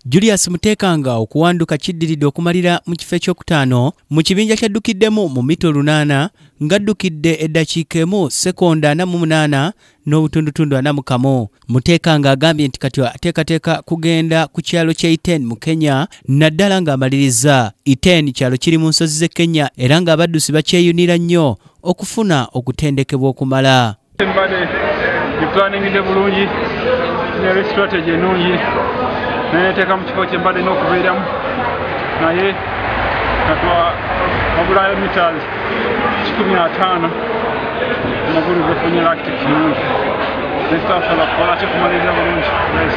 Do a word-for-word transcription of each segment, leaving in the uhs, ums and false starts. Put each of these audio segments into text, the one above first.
Julius Mutekanga okuwanduka kiddiridde okumalira mu kifo ekyokutaano mu kibinja kyaddukiddemu mu mita lunaana ng'addukidde eddakiika emu sekonda ana mu munaana n'obutundutundu ana mu kamu. Mutekanga agambye nti kati ateekateeka kugenda ku kyalo kya Iten mu Kenya naddala ng'amaliriza. Iten kyalo kiri mu nsozi z'e Kenya era ng'abaddusi bakyeyunira nnyo okufuna okutendekebwa okumala. Planning bulungi ne strategy ennungi neteeka mu kifo kye mbadde n'okubeeramu naye katwa wabulayo mitas kikumi n'ataano amagulu gefunye lactic nnungi nesitasobola kukola kikumaliriza bulungi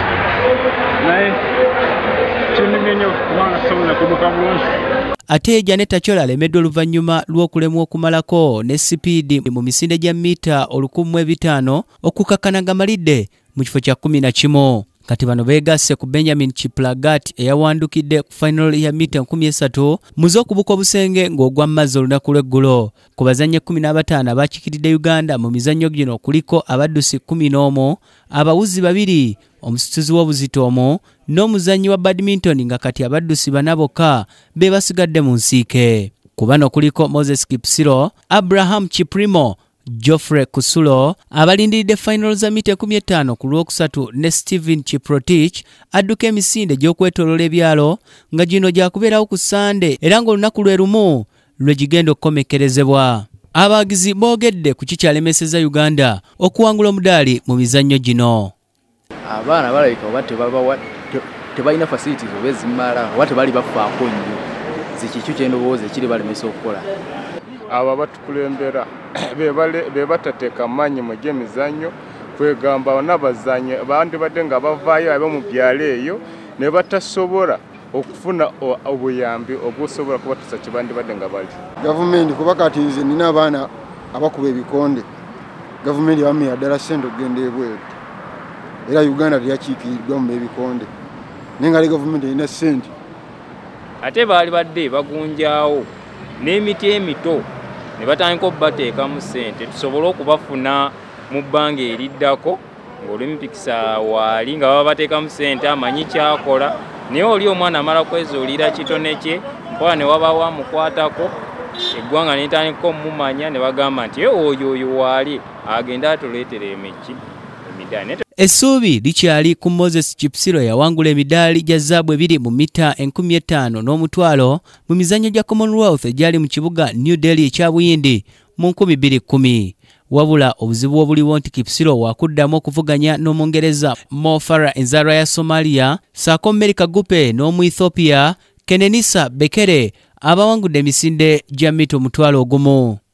naye kinnumye nnyo kubanga kisobola kudduka bulungi. Ate Janet Achola alemeddwa oluvannyuma lw'okulemwa okumalako ne sipiidi mu misinde gya mita olukumu mu ebitaano okukakkana ng'amalidde mu kifo kya kumi na kimu. Kati bano beegasse ku Benjamin Kiplagat eyawandukidde ku final ya mita nkumi esatu mu z'okubuka obusenge ng'ogwa mu mazzi olunaku lw'eggulo. Ku bazannyi kkumi na bataano abakikiridde Uganda mu mizannyo gino kuliko abaddusi kkumi n'omu, abawuzi babiri, omusituzi w'obuzito omu n'omuzannyi wa badminton nga kati abaddusi bana bokka be basigadde mu nsiike. Ku bano kuliko Moses Kipsiro, Abraham Kiprimo, Geoffrey Kusulo abalindiridde final za mita kumi n'etaano ku lwokusatu ne Stephen Kiprotich adduka emisinde gy'okwetooloola ebyalo nga gino gyakubeerawo ku Sande era ng'olunaku lwe lumu lwe gigenda okukomekkerezebwa. Abawagizi boogedde ku kikyalemeseza Uganda okuwangula omudaali mu mizannyo gino. Abaana balabika oba tebalina facilities oba ezimala oba tebali bafaako nnyo zikikyo kyendowooza ekiri balemesa okukola. Abo batukulembera be batateeka maanyi mu gy'emizannyo kwegamba n'abazannyi bandibadde nga bavaayo abe mu byalo eyo ne batasobola okufuna obuyambi obusobola kubatuusa kye bandibadde nga bali. Gavumenti kuba kati nze nina abaana abakuba ebikonde, gavumenti bamenya ddala ssente okugenda ebweru era Uganda teyakiikiriddwa mu ebikonde naye nga gavumenti erina ssente. Ate baali badde bagunjaawo n'emiti emito ne batandika okubateeka mu ssente tusobole okubafuna mu bbanga eriddako ng'Olympics waali nga baba bateeka mu ssente amanyi kyakola naye oli omwana amala kwezuulira kitone kye mpola ne wabaawo amukwatako eggwanga n'etandika omumanya ne bagamba nti oyo oyo waali agenda atuleetera emiki emidaali. Essuubi likyali ku Moses Kipsiro yawangula emidaali gya zaabu ebiri mu mita enkumi etaano n'omutwalo mu mizannyo gya Commonwealth egyali mu kibuga New Delhi ekya Buyindi mu nkumi bbiri kkumi. Wabula obuzibu obuliwo nti Kipsiro wakuddamu okuvuganya n'Omungereza Mo Farah enzaalwa ya Somalia ssaako Mary Kagupe n'omu Ethiopia Kenenisa Bekele abawangudde emisinde gya mita omutwalo ogumu.